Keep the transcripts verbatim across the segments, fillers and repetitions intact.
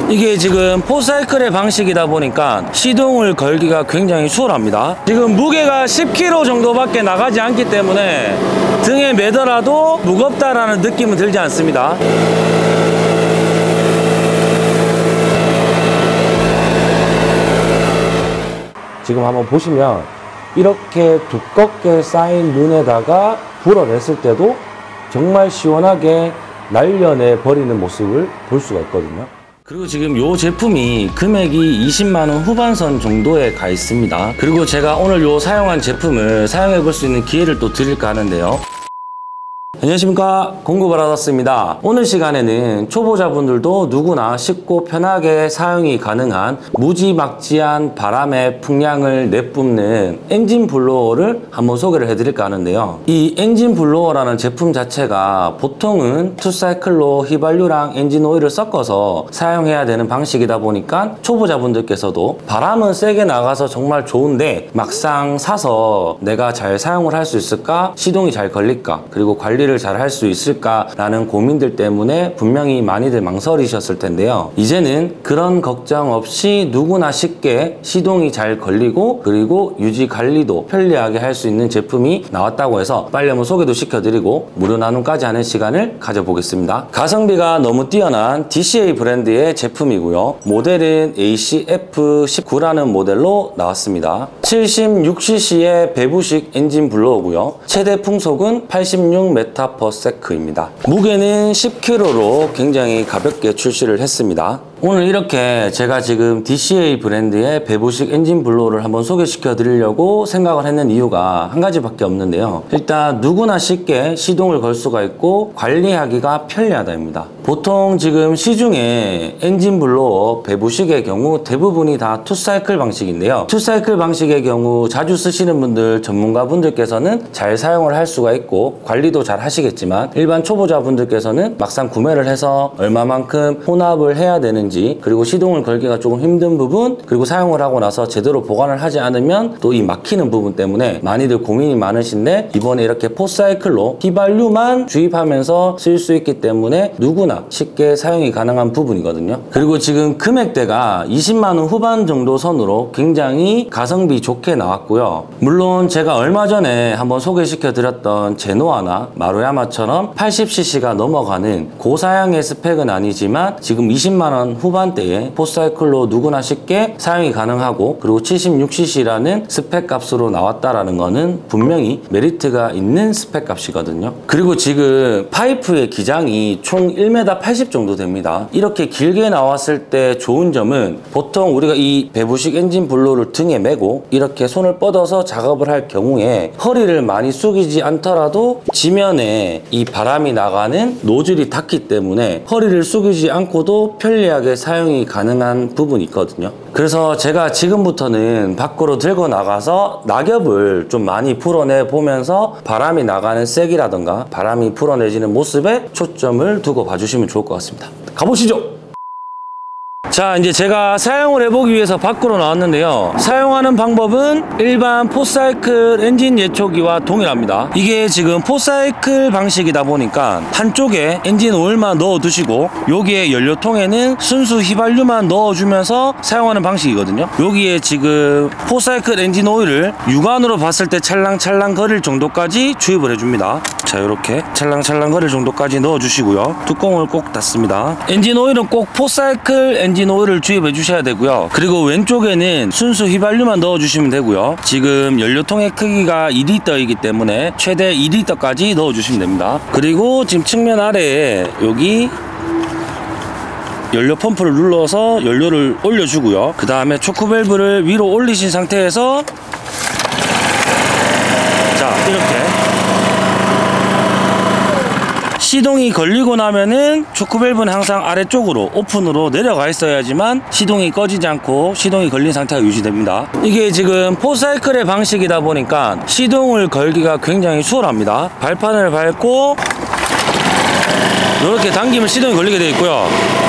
이게 지금 포사이클의 방식이다 보니까 시동을 걸기가 굉장히 수월합니다. 지금 무게가 십 킬로그램 정도밖에 나가지 않기 때문에 등에 매더라도 무겁다라는 느낌은 들지 않습니다. 지금 한번 보시면 이렇게 두껍게 쌓인 눈에다가 불어냈을 때도 정말 시원하게 날려내 버리는 모습을 볼 수가 있거든요. 그리고 지금 이 제품이 금액이 이십만 원 후반선 정도에 가 있습니다. 그리고 제가 오늘 요 사용한 제품을 사용해 볼 수 있는 기회를 또 드릴까 하는데요. 안녕하십니까, 공구바라더스입니다. 오늘 시간에는 초보자분들도 누구나 쉽고 편하게 사용이 가능한 무지막지한 바람의 풍량을 내뿜는 엔진 블로어를 한번 소개를 해드릴까 하는데요. 이 엔진 블로어라는 제품 자체가 보통은 투사이클로 휘발유랑 엔진 오일을 섞어서 사용해야 되는 방식이다 보니까 초보자분들께서도 바람은 세게 나가서 정말 좋은데 막상 사서 내가 잘 사용을 할 수 있을까? 시동이 잘 걸릴까? 그리고 관리를 잘 할 수 있을까라는 고민들 때문에 분명히 많이들 망설이셨을 텐데요. 이제는 그런 걱정 없이 누구나 쉽게 시동이 잘 걸리고 그리고 유지 관리도 편리하게 할 수 있는 제품이 나왔다고 해서 빨리 한번 소개도 시켜드리고 무료 나눔까지 하는 시간을 가져보겠습니다. 가성비가 너무 뛰어난 디씨에이 브랜드의 제품이고요. 모델은 에이씨에프 십구라는 모델로 나왔습니다. 칠십육 씨씨의 배부식 엔진 블로어고요. 최대 풍속은 팔십육 미터 퍼 세컨드입니다. 무게는 십 킬로그램로 굉장히 가볍게 출시를 했습니다. 오늘 이렇게 제가 지금 디씨에이 브랜드의 배부식 엔진 블로어를 한번 소개시켜 드리려고 생각을 했는 이유가 한 가지밖에 없는데요. 일단 누구나 쉽게 시동을 걸 수가 있고 관리하기가 편리하다입니다. 보통 지금 시중에 엔진 블로어 배부식의 경우 대부분이 다 투사이클 방식인데요. 투사이클 방식의 경우 자주 쓰시는 분들, 전문가분들께서는 잘 사용을 할 수가 있고 관리도 잘 하시겠지만 일반 초보자분들께서는 막상 구매를 해서 얼마만큼 혼합을 해야 되는지, 그리고 시동을 걸기가 조금 힘든 부분, 그리고 사용을 하고 나서 제대로 보관을 하지 않으면 또 이 막히는 부분 때문에 많이들 고민이 많으신데, 이번에 이렇게 포사이클로 휘발유만 주입하면서 쓸 수 있기 때문에 누구나 쉽게 사용이 가능한 부분이거든요. 그리고 지금 금액대가 이십만 원 후반 정도 선으로 굉장히 가성비 좋게 나왔고요. 물론 제가 얼마 전에 한번 소개시켜 드렸던 제노아나 마루야마처럼 팔십 씨씨가 넘어가는 고사양의 스펙은 아니지만 지금 이십만 원 후반대에 포사이클로 누구나 쉽게 사용이 가능하고, 그리고 칠십육 씨씨라는 스펙 값으로 나왔다라는 거는 분명히 메리트가 있는 스펙 값이거든요. 그리고 지금 파이프의 기장이 총 일 미터 팔십 정도 됩니다. 이렇게 길게 나왔을 때 좋은 점은 보통 우리가 이 배부식 엔진 블로어를 등에 메고 이렇게 손을 뻗어서 작업을 할 경우에 허리를 많이 숙이지 않더라도 지면에 이 바람이 나가는 노즐이 닿기 때문에 허리를 숙이지 않고도 편리하게 사용이 가능한 부분이 있거든요. 그래서 제가 지금부터는 밖으로 들고 나가서 낙엽을 좀 많이 풀어내 보면서 바람이 나가는 색이라던가 바람이 풀어내지는 모습에 초점을 두고 봐주시면 좋을 것 같습니다. 가보시죠! 자, 이제 제가 사용을 해보기 위해서 밖으로 나왔는데요. 사용하는 방법은 일반 포사이클 엔진 예초기와 동일합니다. 이게 지금 포사이클 방식이다 보니까 한쪽에 엔진 오일만 넣어 두시고 여기에 연료통에는 순수 휘발유만 넣어주면서 사용하는 방식이거든요. 여기에 지금 포사이클 엔진 오일을 육안으로 봤을 때 찰랑찰랑 거릴 정도까지 주입을 해줍니다. 자, 이렇게 찰랑찰랑 거릴 정도까지 넣어주시고요. 뚜껑을 꼭 닫습니다. 엔진 오일은 꼭 포사이클 엔진 오일을 주입해 주셔야 되고요. 그리고 왼쪽에는 순수 휘발유만 넣어 주시면 되고요. 지금 연료통의 크기가 이 리터이기 때문에 최대 이 리터까지 넣어 주시면 됩니다. 그리고 지금 측면 아래에 여기 연료 펌프를 눌러서 연료를 올려주고요. 그 다음에 초크 밸브를 위로 올리신 상태에서 자, 이렇게 시동이 걸리고 나면은 초크 밸브는 항상 아래쪽으로 오픈으로 내려가 있어야지만 시동이 꺼지지 않고 시동이 걸린 상태가 유지됩니다. 이게 지금 포사이클의 방식이다 보니까 시동을 걸기가 굉장히 수월합니다. 발판을 밟고 이렇게 당기면 시동이 걸리게 되어 있고요.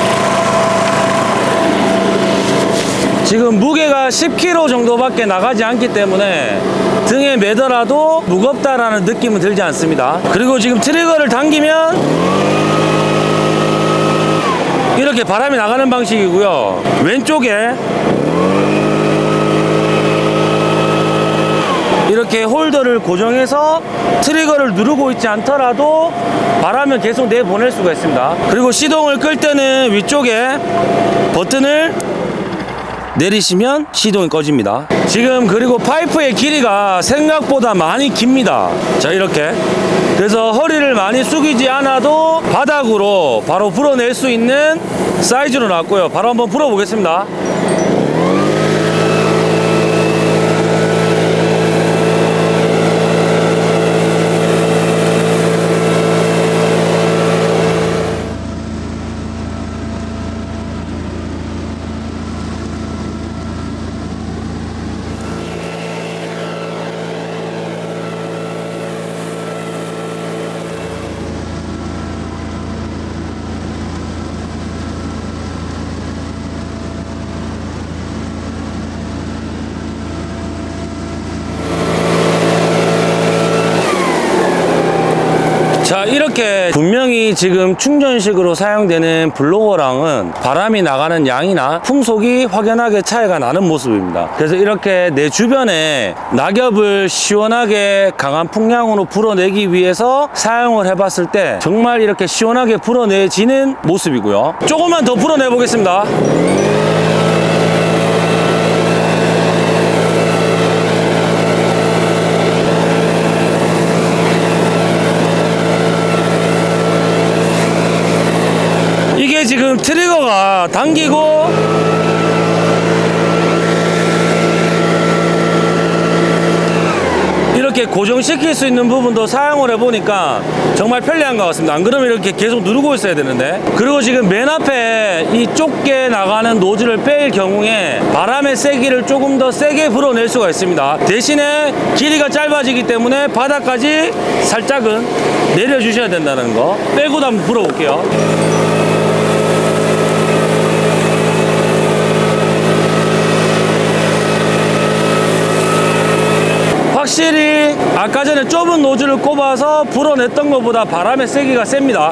지금 무게가 십 킬로그램 정도밖에 나가지 않기 때문에 등에 매더라도 무겁다라는 느낌은 들지 않습니다. 그리고 지금 트리거를 당기면 이렇게 바람이 나가는 방식이고요. 왼쪽에 이렇게 홀더를 고정해서 트리거를 누르고 있지 않더라도 바람을 계속 내보낼 수가 있습니다. 그리고 시동을 끌 때는 위쪽에 버튼을 내리시면 시동이 꺼집니다. 지금 그리고 파이프의 길이가 생각보다 많이 깁니다. 자, 이렇게. 그래서 허리를 많이 숙이지 않아도 바닥으로 바로 불어낼 수 있는 사이즈로 나왔고요. 바로 한번 불어 보겠습니다. 자, 이렇게 분명히 지금 충전식으로 사용되는 블로어랑은 바람이 나가는 양이나 풍속이 확연하게 차이가 나는 모습입니다. 그래서 이렇게 내 주변에 낙엽을 시원하게 강한 풍량으로 불어내기 위해서 사용을 해봤을 때 정말 이렇게 시원하게 불어내지는 모습이고요. 조금만 더 불어내 보겠습니다. 이게 지금 트리거가 당기고 이렇게 고정시킬 수 있는 부분도 사용을 해보니까 정말 편리한 것 같습니다. 안 그러면 이렇게 계속 누르고 있어야 되는데. 그리고 지금 맨 앞에 이 좁게 나가는 노즐을 뺄 경우에 바람의 세기를 조금 더 세게 불어낼 수가 있습니다. 대신에 길이가 짧아지기 때문에 바닥까지 살짝은 내려주셔야 된다는 거. 빼고도 한번 불어볼게요. 확실히 아까 전에 좁은 노즐을 꼽아서 불어냈던 것보다 바람의 세기가 셉니다.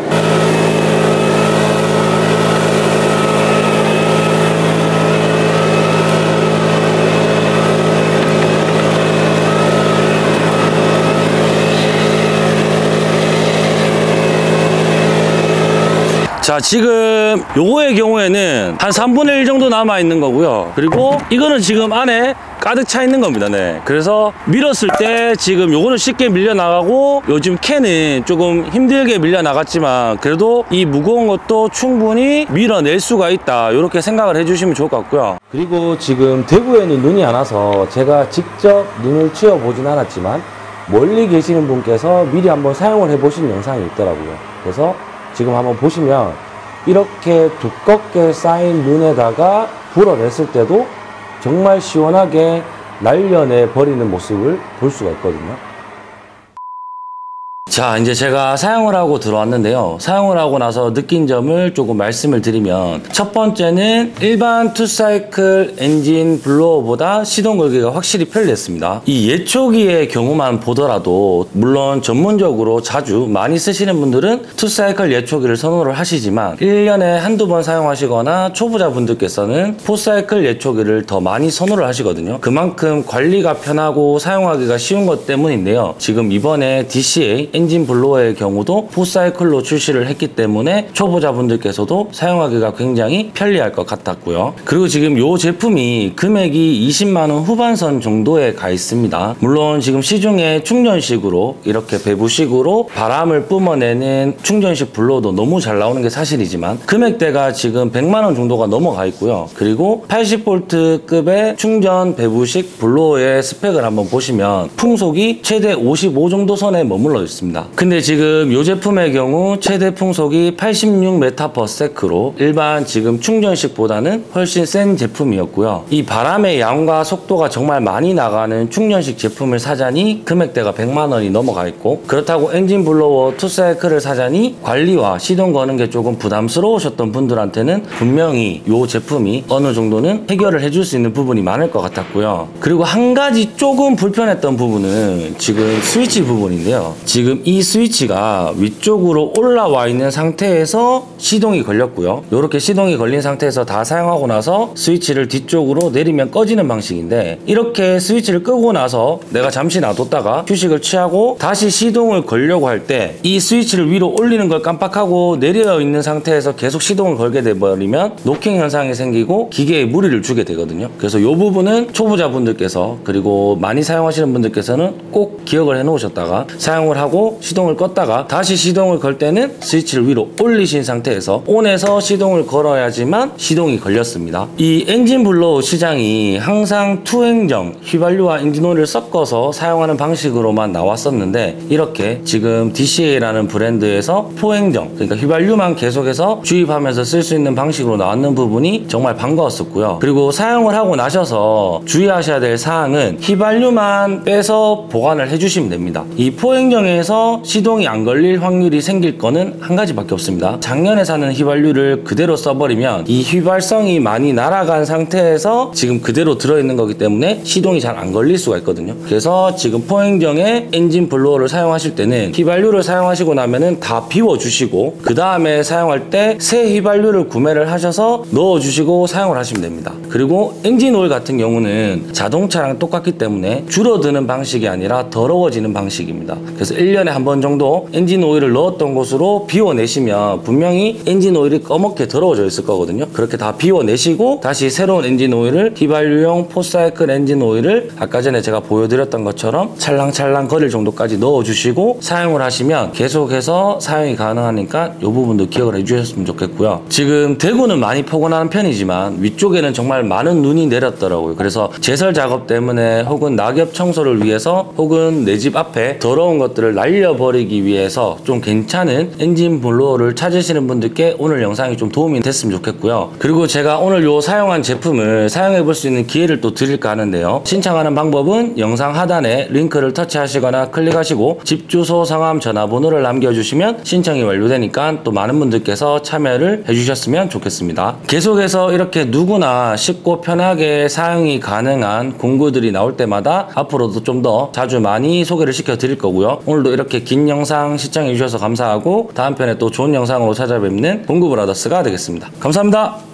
자, 지금 요거의 경우에는 한 삼분의 일 정도 남아 있는 거고요. 그리고 이거는 지금 안에 가득 차 있는 겁니다. 네. 그래서 밀었을 때 지금 요거는 쉽게 밀려 나가고 요즘 캔은 조금 힘들게 밀려 나갔지만 그래도 이 무거운 것도 충분히 밀어낼 수가 있다. 이렇게 생각을 해주시면 좋을 것 같고요. 그리고 지금 대구에는 눈이 안 와서 제가 직접 눈을 치워 보진 않았지만 멀리 계시는 분께서 미리 한번 사용을 해 보신 영상이 있더라고요. 그래서 지금 한번 보시면 이렇게 두껍게 쌓인 눈에다가 불어냈을 때도 정말 시원하게 날려내 버리는 모습을 볼 수가 있거든요. 자, 이제 제가 사용을 하고 들어왔는데요. 사용을 하고 나서 느낀 점을 조금 말씀을 드리면 첫 번째는 일반 투사이클 엔진 블로어보다 시동 걸기가 확실히 편리했습니다. 이 예초기의 경우만 보더라도 물론 전문적으로 자주 많이 쓰시는 분들은 투사이클 예초기를 선호를 하시지만 일 년에 한두 번 사용하시거나 초보자분들께서는 포사이클 예초기를 더 많이 선호를 하시거든요. 그만큼 관리가 편하고 사용하기가 쉬운 것 때문인데요. 지금 이번에 디씨에이 엔진 블로어의 경우도 포사이클로 출시를 했기 때문에 초보자분들께서도 사용하기가 굉장히 편리할 것 같았고요. 그리고 지금 이 제품이 금액이 이십만 원 후반선 정도에 가 있습니다. 물론 지금 시중에 충전식으로 이렇게 배부식으로 바람을 뿜어내는 충전식 블로어도 너무 잘 나오는 게 사실이지만 금액대가 지금 백만 원 정도가 넘어가 있고요. 그리고 팔십 볼트급의 충전 배부식 블로어의 스펙을 한번 보시면 풍속이 최대 오십오 정도 선에 머물러 있습니다. 근데 지금 이 제품의 경우 최대 풍속이 팔십육 메타/세크로 일반 지금 충전식보다는 훨씬 센 제품이었고요. 이 바람의 양과 속도가 정말 많이 나가는 충전식 제품을 사자니 금액대가 백만 원이 넘어가 있고, 그렇다고 엔진 블로어 투사이클을 사자니 관리와 시동 거는 게 조금 부담스러우셨던 분들한테는 분명히 이 제품이 어느 정도는 해결을 해줄 수 있는 부분이 많을 것 같았고요. 그리고 한 가지 조금 불편했던 부분은 지금 스위치 부분인데요. 지금 이 스위치가 위쪽으로 올라와 있는 상태에서 시동이 걸렸고요. 이렇게 시동이 걸린 상태에서 다 사용하고 나서 스위치를 뒤쪽으로 내리면 꺼지는 방식인데, 이렇게 스위치를 끄고 나서 내가 잠시 놔뒀다가 휴식을 취하고 다시 시동을 걸려고 할 때 이 스위치를 위로 올리는 걸 깜빡하고 내려 있는 상태에서 계속 시동을 걸게 돼버리면 노킹 현상이 생기고 기계에 무리를 주게 되거든요. 그래서 이 부분은 초보자분들께서, 그리고 많이 사용하시는 분들께서는 꼭 기억을 해 놓으셨다가 사용을 하고 시동을 껐다가 다시 시동을 걸 때는 스위치를 위로 올리신 상태에서 온에서 시동을 걸어야지만 시동이 걸렸습니다. 이 엔진 블로우 시장이 항상 투행정, 휘발유와 엔진오일을 섞어서 사용하는 방식으로만 나왔었는데, 이렇게 지금 디씨에이라는 브랜드에서 포행정, 그러니까 휘발유만 계속해서 주입하면서 쓸 수 있는 방식으로 나왔는 부분이 정말 반가웠었고요. 그리고 사용을 하고 나셔서 주의하셔야 될 사항은 휘발유만 빼서 보관을 해주시면 됩니다. 이 포행정에서 시동이 안 걸릴 확률이 생길 거는 한 가지밖에 없습니다. 작년에 사는 휘발유를 그대로 써버리면 이 휘발성이 많이 날아간 상태에서 지금 그대로 들어있는 거기 때문에 시동이 잘 안 걸릴 수가 있거든요. 그래서 지금 포행정의 엔진 블로어를 사용하실 때는 휘발유를 사용하시고 나면은 다 비워주시고 그 다음에 사용할 때 새 휘발유를 구매를 하셔서 넣어주시고 사용을 하시면 됩니다. 그리고 엔진 오일 같은 경우는 자동차랑 똑같기 때문에 줄어드는 방식이 아니라 더러워지는 방식입니다. 그래서 일 년에 한 번 정도 엔진 오일을 넣었던 곳으로 비워내시면 분명히 엔진 오일이 꺼멓게 더러워져 있을 거거든요. 그렇게 다 비워내시고 다시 새로운 엔진 오일을, 휘발유용 포사이클 엔진 오일을 아까 전에 제가 보여드렸던 것처럼 찰랑찰랑 거릴 정도까지 넣어주시고 사용을 하시면 계속해서 사용이 가능하니까 이 부분도 기억을 해주셨으면 좋겠고요. 지금 대구는 많이 포근한 편이지만 위쪽에는 정말 많은 눈이 내렸더라고요. 그래서 제설 작업 때문에 혹은 낙엽 청소를 위해서 혹은 내 집 앞에 더러운 것들을 날려버리기 위해서 좀 괜찮은 엔진 블로어를 찾으시는 분들께 오늘 영상이 좀 도움이 됐으면 좋겠고요. 그리고 제가 오늘 요 사용한 제품을 사용해 볼 수 있는 기회를 또 드릴까 하는데요. 신청하는 방법은 영상 하단에 링크를 터치하시거나 클릭하시고 집 주소, 성함, 전화번호를 남겨주시면 신청이 완료되니까 또 많은 분들께서 참여를 해주셨으면 좋겠습니다. 계속해서 이렇게 누구나 쉽고 편하게 사용이 가능한 공구들이 나올 때마다 앞으로도 좀 더 자주 많이 소개를 시켜 드릴 거고요. 오늘도 이렇게 긴 영상 시청해 주셔서 감사하고 다음 편에 또 좋은 영상으로 찾아뵙는 공구브라더스가 되겠습니다. 감사합니다.